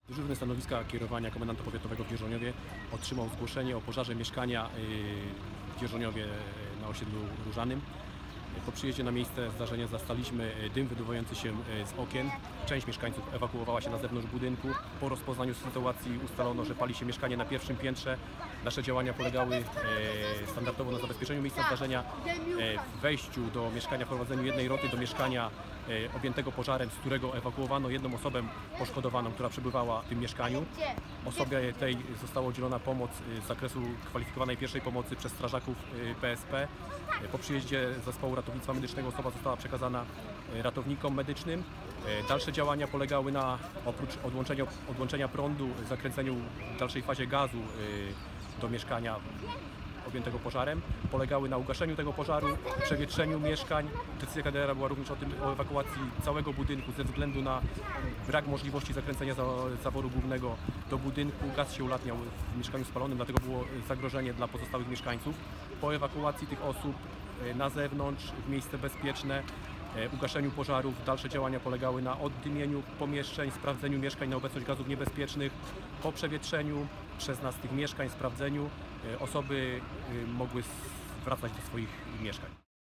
Dyżurny stanowiska kierowania komendanta powiatowego w Dzierżoniowie otrzymał zgłoszenie o pożarze mieszkania w Dzierżoniowie na osiedlu Różanym. Po przyjeździe na miejsce zdarzenia zastaliśmy dym wydobywający się z okien. Część mieszkańców ewakuowała się na zewnątrz budynku. Po rozpoznaniu sytuacji ustalono, że pali się mieszkanie na pierwszym piętrze. Nasze działania polegały standardowo na zabezpieczeniu miejsca zdarzenia, w wejściu do mieszkania, prowadzeniu jednej roty do mieszkania objętego pożarem, z którego ewakuowano jedną osobę poszkodowaną, która przebywała w tym mieszkaniu. Osobie tej została udzielona pomoc z zakresu kwalifikowanej pierwszej pomocy przez strażaków PSP. Po przyjeździe zespołu ratownictwa medycznego osoba została przekazana ratownikom medycznym. Dalsze działania polegały na, oprócz odłączenia prądu, zakręceniu w dalszej fazie gazu do mieszkania objętego pożarem, polegały na ugaszeniu tego pożaru, przewietrzeniu mieszkań. Decyzja KDR była również o ewakuacji całego budynku ze względu na brak możliwości zakręcenia zaworu głównego do budynku. Gaz się ulatniał w mieszkaniu spalonym, dlatego było zagrożenie dla pozostałych mieszkańców. Po ewakuacji tych osób na zewnątrz, w miejsce bezpieczne, ugaszeniu pożarów, dalsze działania polegały na oddymieniu pomieszczeń, sprawdzeniu mieszkań na obecność gazów niebezpiecznych. Po przewietrzeniu przez nas tych mieszkań, sprawdzeniu, osoby mogły wracać do swoich mieszkań.